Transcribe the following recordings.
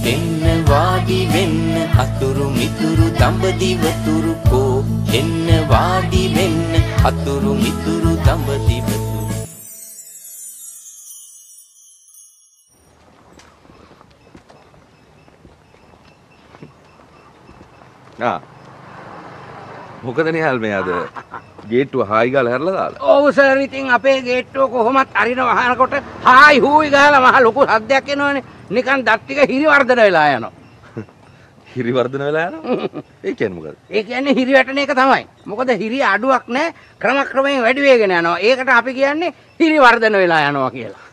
එන්න වාඩි වෙන්න අතුරු මිතුරු දඹදිව තුරු කෝ එන්න වාඩි වෙන්න අතුරු මිතුරු දඹදිව තුරු. මොකද නිහල් මේ අද ගේට්ටුව හායි ගාලා හැරලා දාලා. ඔව් සර් ඉතින් අපේ ගේට්ටුව කොහොමත් අරින වහනකොට හායි හූයි ගාලා මහ ලොකු සද්දයක් එනවනේ. නිකන් දත් ටික හිරි වර්ධන වෙලා යනවා. හිරි වර්ධන වෙලා යනවා? ඒ කියන්නේ මොකද? ඒ කියන්නේ හිරි වැටෙන එක තමයි. මොකද හිරි අඩුවක් නැහැ ක්‍රමක්‍රමයෙන් වැඩි වෙගෙන යනවා. ඒකට අපි කියන්නේ හිරි වර්ධන වෙලා යනවා කියලා.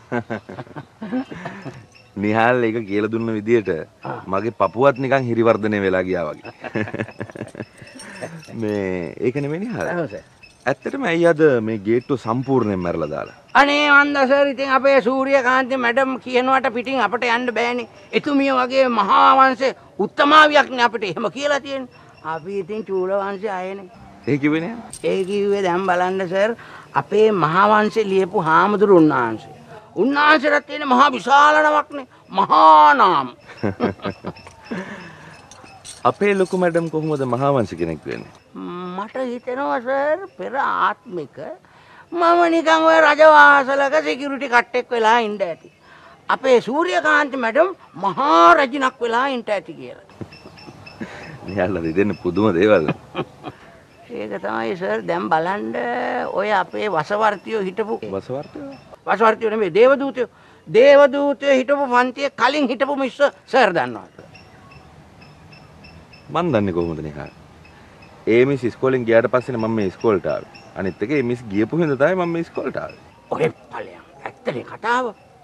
නිහාල් ඒක කියලා දුන්න විදියට මගේ පපුවත් නිකන් හිරි වර්ධනය වෙලා ගියා වගේ. මේ ඒක නෙමෙයි නිහාල්. ඇත්තටම ඇයි අද මේ ගේට්ටුව සම්පූර්ණයෙන් මැරලා දාලා? අනේ වන්ද සර් ඉතින් අපේ සූර්යකාන්ති මැඩම් කියනවට පිටින් අපිට යන්න බෑනේ. එතුමිය වගේ මහා වංශේ උත්තමාවියක් නේ අපිට එහෙම කියලා තියෙන්නේ. අපි ඉතින් චූල වංශේ ආයේනේ. ඒ කිව්වේ නෑ? ඒ කිව්වේ දැන් බලන්න සර් අපේ මහා වංශේ ලියපු හාමුදුරුවෝ උන්වහන්සේ. උන්වහන්සේට තියෙන මහා විශාල නමක්නේ. මහා නාම. අපේ ලොකු මැඩම් කොහොමද මහා වංශ කෙනෙක් වෙන්නේ? මට හිතෙනවා සර් පෙර ආත්මික මම නිකන් ඔය රජවාසලක සිකියුරිටි කට්ටෙක් වෙලා ඉන්න ඇති. අපේ සූර්යකාන්ති මැඩම් මහා රජිනක් වෙලා ඉන්න ඇති කියලා. නිහල්ලා දෙන්න පුදුම දේවල්. ඒක තමයි සර් දැන් බලන්න ඔය අපේ වසවර්තියෝ හිටපු වසවර්තියෝ නෙමෙයි දේවදූතයෝ හිටපු පන්තියේ කලින් හිටපු මිස් සර් දන්නවද? මන් දන්නේ කොහොමද නිහල්? ඒ මිස් ඉස්කෝලෙන් ගියාට පස්සේ මම මේ ඉස්කෝලට ආවේ. අනිත් එක ඒ මිස් ගියපු හින්දා තමයි මම මේ ඉස්කෝලට ආවේ. ඔය ඵලයන් ඇත්තනේ කතාව.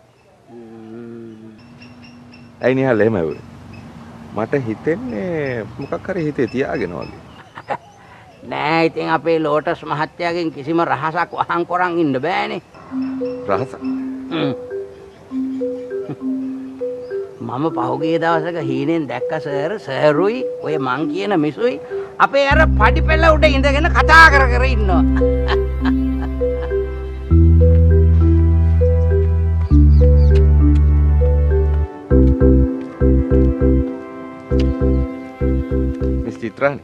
ඇයි නිහල් එහෙම වෙන්නේ? මට හිතෙන්නේ මොකක් හරි හිතේ තියාගෙන වගේ. නෑ ඉතින් අපේ ලෝටස් මහත්තයාගෙන් කිසිම රහසක් වහන් කරන් ඉන්න බෑනේ. රහසක්? මම පහුගිය දවසක හීනෙන් දැක්ක සර්රුයි ඔය මං කියන මිසුයි අපේ අර පඩි පෙළ උඩ ඉඳගෙන කතා කර කර ඉන්නවා. මිස් චිත්‍රානි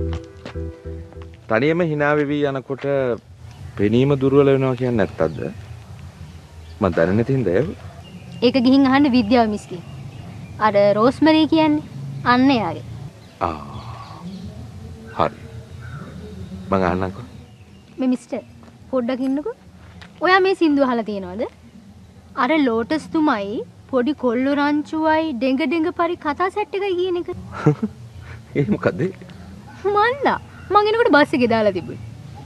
තනියම hina වෙවි යනකොට පෙනීම දුර්වල වෙනවා කියන්නේ නැත්තක්ද? මම දන්නේ නැති හින්දා ඒක ගිහින් අහන්න විද්‍යාව මිස්ගේ. අර රෝස්මරි කියන්නේ අන්න යාගේ. හරි. මම අහන්නම්කෝ. මේ මිස්ටර් පොඩ්ඩක් ඉන්නකෝ. ඔයා මේ සින්දුව අහලා තියෙනවද? අර ලෝටස් තුමයි පොඩි කොල්ලෝ රංචුවයි ඩෙඟ පරි කතා සෙට් එකයි කියන එක. ඒ මොකද? මන්දා මං එනකොට බස් එකේ දාලා තිබුණේ.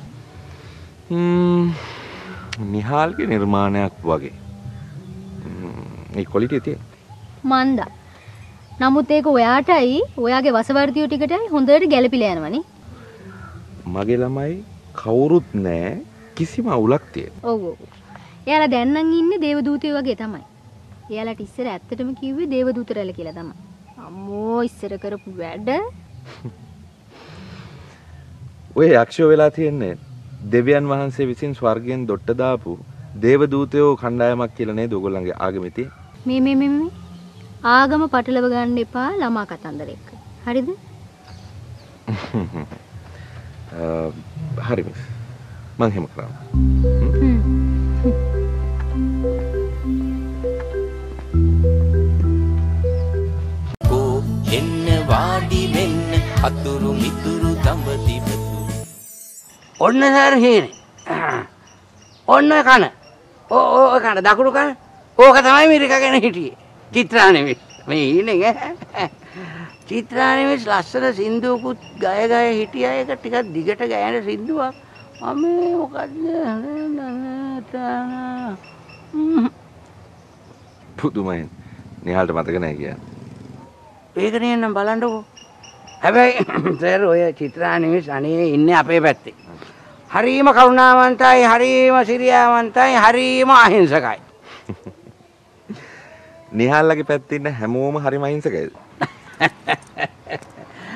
නිහාල්ගේ නිර්මාණයක් වගේ. මේ ක්වොලිටි තියෙන. මන්දා. නමුත් ඒක ඔයාටයි ඔයාගේ වසවර්තියෝ ටිකටයි හොඳට ගැළපිලා යනවනේ. මගේ ළමයි කවුරුත් නැහැ කිසිම අවුලක් තියෙන. ඔව් ඔව්. එයාලා දැන් නම් ඉන්නේ දේවදූතයෝ වගේ තමයි. එයාලට ඉස්සර ඇත්තටම කිව්වේ දේවදූතරැල කියලා තමයි. අම්මෝ ඉස්සර කරපු වැඩ. ඔය යක්ෂයෝ වෙලා තියන්නේ දෙවියන් වහන්සේ විසින් ස්වර්ගයෙන් දොට්ට දාපු දේවදූතයෝ කණ්ඩායමක් කියලා නේද ඔයගොල්ලන්ගේ ආගමේ තියෙන්නේ? මේ ආගම පටලව ගන්න එපා ළමා කතන්දර එක්ක. හරිද? හරි මිස්. මං එහෙම කරා. කෝ එන්න වාඩි වෙන්න අතුරු මිතුරු දඹදිව ඔන්න සර් හීනේ. ඔන්න කන. ඕ කන දකුණු කන. ඕක තමයි මිරිකගෙන හිටියේ. චිත්‍රා නෙමෙයි. මේ ඉන්නේ ඈ. චිත්‍රා නෙමෙයි ලස්සන සින්දුවකුත් ගය හිටියා. ඒක ටිකක් දිගට ගයන සින්දුවක්. මම මොකද්ද? පුදුමයි. නිහාල්ට මතක නැහැ කියන්නේ. ඒක නෙන්නම් බලන්නකෝ. හැබැයි සර් ඔය චිත්‍රා නෙමෙයි අනේ ඉන්නේ අපේ පැත්තේ. හරීම කරුණාවන්තයි, හරීම සිරියාවන්තයි, හරීම අහිංසකයි. නිහාල්ලගේ පැත්තේ ඉන්න හැමෝම හරිම අහිංසකයිද?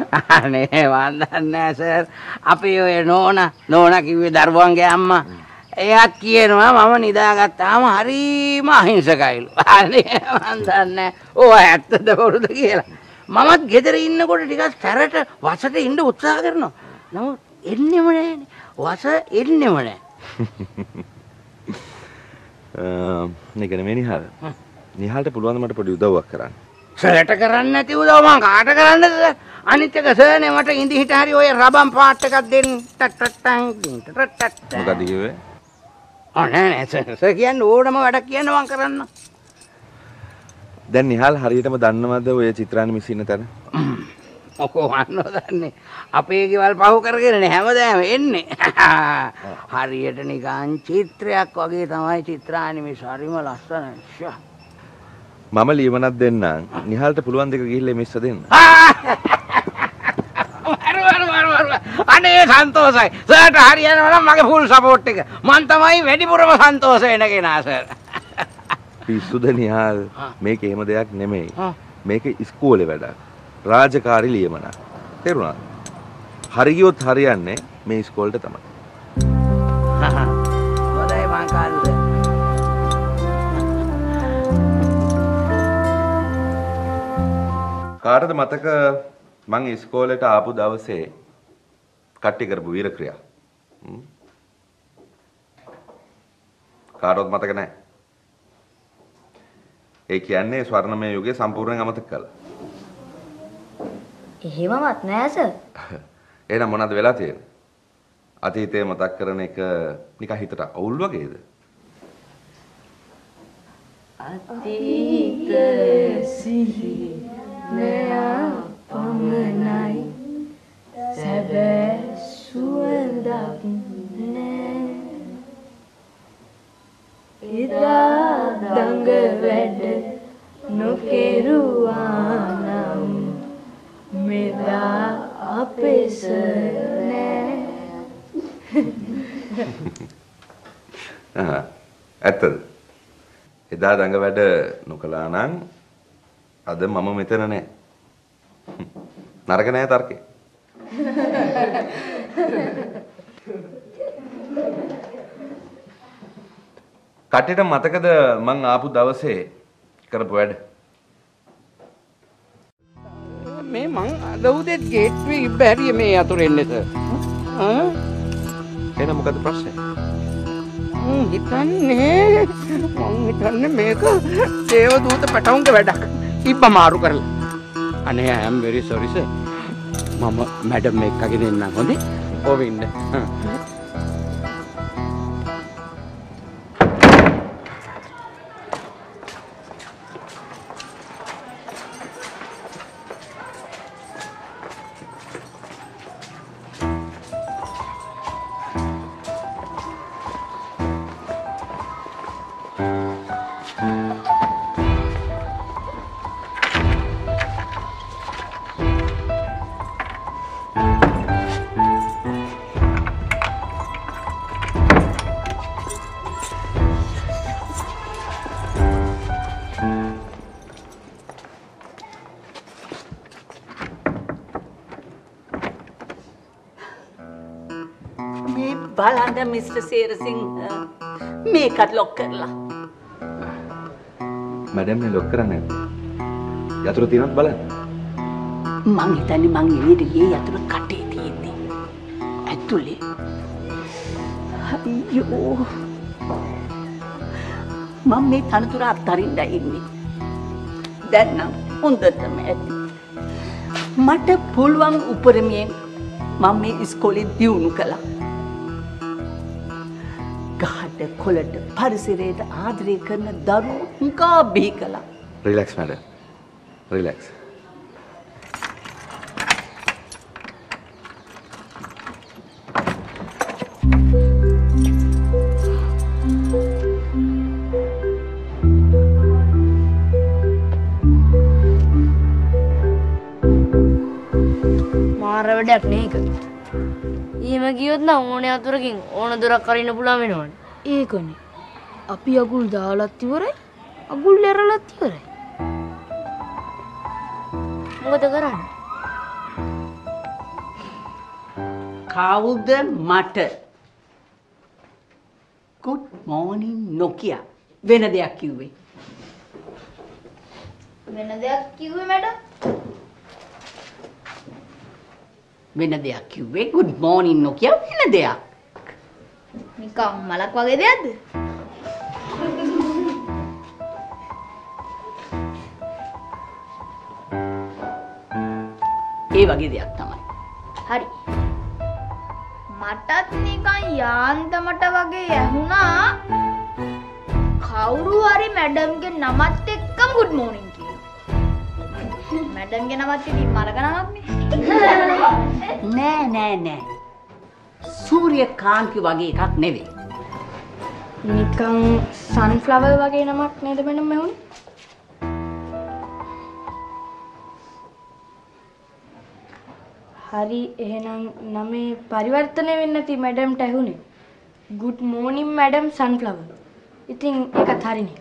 අනේ මන් දන්නේ සර්. අපි ඔය නෝනා කිව්වේ දරුවන්ගේ අම්මා. එයාත් කියනවා මම නිදාගත්තාම හරිම අහිංසකයිලු. අනේ මන් දන්නේ ඕව ඇත්තද බොරුද කියලා. මමත් ගෙදර ඉන්නකොට ටිකක් සැරට වසට ඉන්න උත්සාහ කරනවා. නමුත් එන්නෙම නෑනේ. වස එන්නෙම නෑ. නේ නෙමෙයි නිහාල්. නිහාල්ට පුළුවන් ද මට පොඩි උදව්වක් කරන්න? සර්ට කරන්න නැති උදව් මං කාට කරන්නද? අනිත් එක සර්නේ මට ඉඳි හිට හරි ඔය රබම් පාට් එකක් දෙන්න. මොකද කිව්වේ? නෑ සර් කියන්නේ ඕනම වැඩක් කියන්න මං කරන්න. දැන් නිහාල් හරියටම දන්නවද ඔය චිත්‍රානි මිස් ඉන්න තැන? මොකෝ වන්නෝ දන්නේ. අපේ ගෙවල් පහු කරගෙන හැමදාම එන්නේ. හරියට නිකන් චිත්‍රයක් වගේ තමයි චිත්‍රානි මිස් හරිම ලස්සනයි. මම ලියවනක් දෙන්නම්. නිහාල්ට පුළුවන් දෙක ගිහිල්ලා මිස්ස දෙන්න. අනේ සන්තෝෂයි. සර්ට හරියනවා නම් මගේ ෆුල් සපෝට් එක. මං තමයි වැඩිපුරම සන්තෝෂ වෙන කෙනා සර්. පිස්සුද නිහාල්? මේක එහෙම දෙයක් නෙමෙයි. මේක ඉස්කෝලේ වැඩක්. රාජකාරී ලියමනක්. තේරුණාද? හරි ගියොත් හරියන්නේ මේ ඉස්කෝලේට තමයි. හොඳයි මං කාර්යය. කාටද මතක මං ඉස්කෝලේට ආපු දවසේ කට්ටි කරපු වීරක්‍රියා? කාටවත් මතක නැහැ. ඒ කියන්නේ ස්වර්ණමය යුගයේ සම්පූර්ණයෙන් අමතක කළා. එහෙමවත් නෑ සර්. එහෙනම් මොනවද වෙලා තියෙන්නේ? අතීතය මතක් කරන එක නිකන් හිතට අවුල් වගේද? අතීත සිහි නෑ පමණයි සැබෑ සුවඳක් නෑ එදා දඟ වැඩ නොකෙරුවා නම් මෙදා අපෙස නෑ. ඇත්තද? එදා දඟ වැඩ නොකළා නම් අද මම මෙතන නෑ. නරක නෑ තර්කේ. කට්ටියට මතකද මං ආපු දවසේ කරපු වැඩ? මේ මං අද උදේ ගේට්වේ ඉබ්බ හැරියේ මේ අතුරු එන්නේ සර්. එහෙනම් මොකද ප්‍රශ්නේ? හිතන්නේ මේක දේවදූත පැටවුන්ගේ වැඩක්. ඉබ්බ මාරු කරලා. අනේ I am very sorry sir. මම මැඩම් එක්කගෙන එන්නම් හොඳේ. ඔව ඉන්න. බලන්න මිස්ටර් සේරසිංහ මේකත් ලොක් කරලා. මැඩම් මේ ලොක් කරන්නේ නැද්ද? යතුරු තියෙනවද බලන්න. මං හිතන්නේ මං එළියට ගියේ යතුරු කටේ තියෙන්නේ. ඇතුලේ. අයියෝ. මම මේ තනතුර අත්හරින්න ඉන්නේ. දැන් නම් හොඳටම ඇති. මට පුළුවන් උපරිමයෙන් මම මේ ඉස්කෝලේ දියුණු කළා. ගහට කොළට පරිසරයට ආදරය කරන දරුවෝ හුඟා බිහි කළා. Relax madam. රිලැක්ස්. මාර වැඩක් නේක. එහෙම ගියොත් නම් ඕනේ අතුරකින් ඕන දොරක් අරින්න පුළුවන් වෙනවනේ. ඒකනේ. අපි අගුල් දාලත් ඉවරයි. අගුල් ඇරලත් ඉවරයි. මොකද කරන්නේ? කවුද මට good morning Nokia. වෙන දෙයක් කිව්වේ. වෙන දෙයක් කිව්වේ මැඩම්. වෙන දෙයක් කිව්වේ good morning Nokia වෙන දෙයක්. නිකන් මලක් වගේ දෙයක්ද? ඒ වගේ දෙයක් තමයි. හරි. මටත් නිකන් යාන්තමට වගේ ඇහුණා කවුරු හරි මැඩම්ගේ නමත් එක්කම good morning කියනවා. මැඩම්ගේ නමත් ඉතින් මලක නමක් නේ. නෑ. සූර්යකාන්ති වගේ එකක් නෙවෙයි. නිකන් sunflower වගේ නමක් නේද මැඩම් ඇහුනේ? හරි එහෙනම් නමේ පරිවර්තනය වෙන්නේ නැති මැඩම්ට ඇහුනේ. good morning madam sunflower. ඉතින් ඒකත් හරිනේ.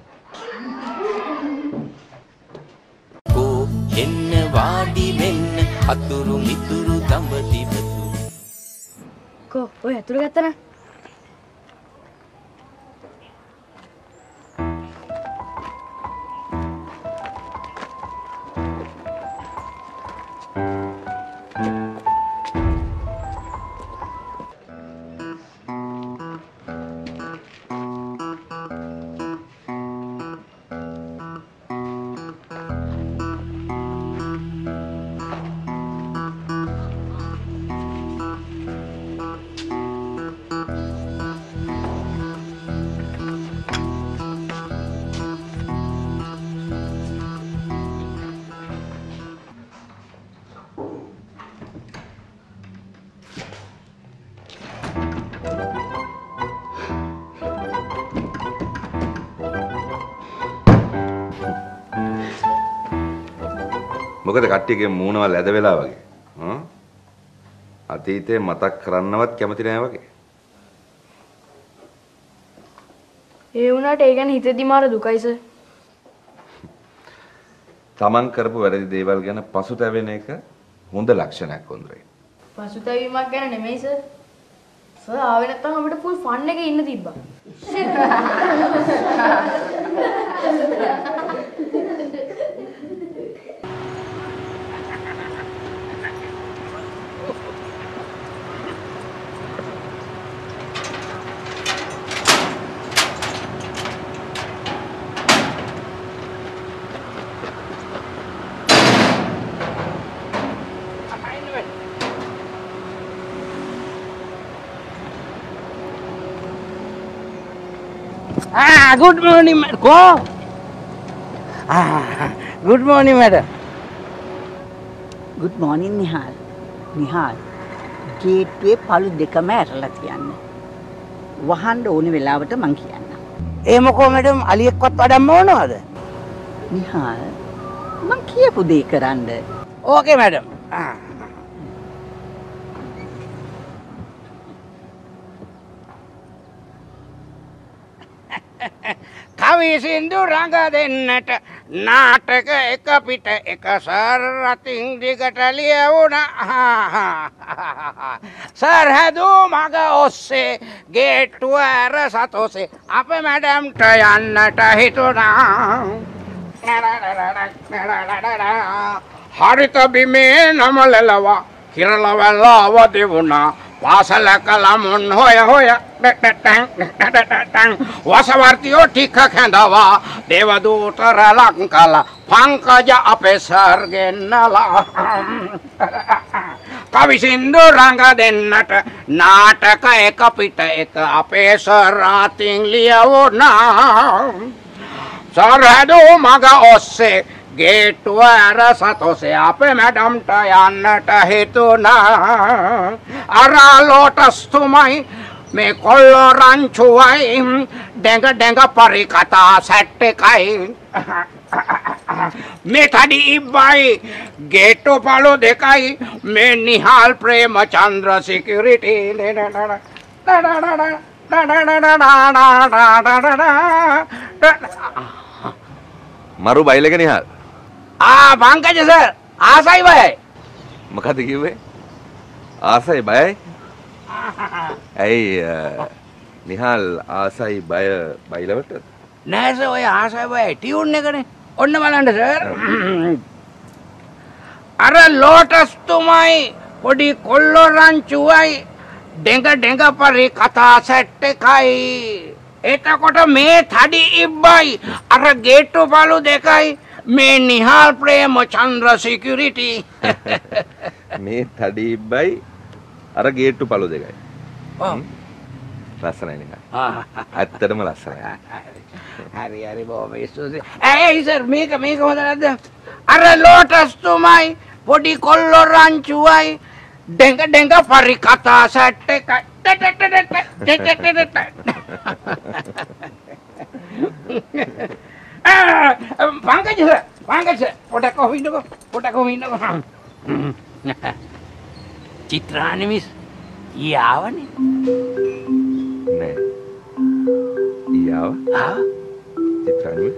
කෝ එන්න වාඩි වෙන්න අතුරු මිතුරු දඹදිවතු කො ඔය අතුරු ගත්තා නා. මොකද කට්ටියගේ මූණවල් ඇද වෙලා වගේ. අතීතේ මතක් කරන්නවත් කැමති නෑ වගේ. ඒ වුණාට ඒ ගැන හිතෙදි මාර දුකයි සර්. තමන් කරපු වැරදි දේවල් ගැන පසුතැවෙන එක හොඳ ලක්ෂණයක් හොඳයි. පසුතැවීමක් ගැන නෙමෙයි සර්. සර් ආවේ නැත්තම් අපිට ෆුල් ෆන් එකේ ඉන්න තිබ්බා. Good morning, madam. Go. Good morning, madam. good morning Nihal. Nihal ගේට්ටුවේ පළු දෙකම ඇරලා තියන්න. වහන්න ඕනේ වෙලාවට මං කියන්නම්. ඒ මොකෝ madam අලියෙක්වත් වඩම්ම ඕනවද? නිහාල් මං කියපු දේ කරන්න. Okay, madam. කවි සින්දු රඟ දෙන්නට නාටක එක පිට එක සර් රතින් දිගට ලියවුණා. සර් හැදූ මග ඔස්සේ ගේට්ටුව ඇර සතොසේ අපේ මැඩම්ට යන්නට හිතුණා. හරිත බිමේ නමලලවා හිරලවල්ලා අවදිවුණා. පාසලක ළමුන් හොය වසවර්තියෝ ටික කැඳවා දේවදූතර ලංකල පංකජ අපේ සර් ගෙන්නලා. කවි සින්දු රඟ දෙන්නට නාටක එක පිට එක අපේ සර් අතින් ලියවුණා. සර් හැදූ මග ඔස්සේ ගේට්ටුව ඇර සතොසේ අපේ මැඩම්ට යන්නට හිතුණා. අරා ලෝටස්තුමයි මේ කොල්ලෝ රංචුවයි ඩැඟ පරිකතා සැට් එකයි. මේ තඩි ඉබ්බයි ගේට්ටු පළු දෙකයි මේ නිහාල් ප්‍රේමචන්ද්‍ර සිකියුරිටි. මරු බයිලක නිහාල්. පංකජ සර් ආසයි බයයි. මොකද කිව්වේ? ආසයි බයයි? ඇයි නිහාල් ආසයි බය බයිලවට නෑ සර් ඔය ආසයි බය ටියුන් එකනේ. ඔන්න බලන්න සර්. අර ලෝටස් තුමයි පොඩි කොල්ලෝ රංචුවයි ඩෙඟ පරි කතා සෙට් එකයි. එතකොට මේ තඩි ඉබ්බයි අර ගේට්ටු බලු දෙකයි මේ නිහාල් ප්‍රේමචන්ද්‍ර සිකියුරිටි. මේ තඩිබ්බයි අර ගේට්ටු පළු දෙකයි. ලස්සනයි නිකන්. ඇත්තටම ලස්සනයි. හරි බොහොම ස්තුතියි. ඇයි සර් මේක හොඳ නැද්ද? අර ලෝටස් තුමයි පොඩි කොල්ලෝ රංචුවයි ඩෙඟ පරි කතා සෙට් එකයි. පංකජ පොඩක් කොහොම ඉන්නකෝ. චිත්‍රානි මිස් ඊයාවනේ. නෑ. ඊයාව? චිත්‍රානි?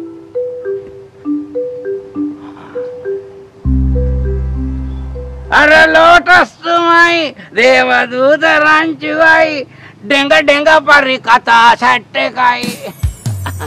අර ලෝටස් තුමයි දේවදූත රංචුවයි ඩෙඟ පරි කතා සෙට් එකයි.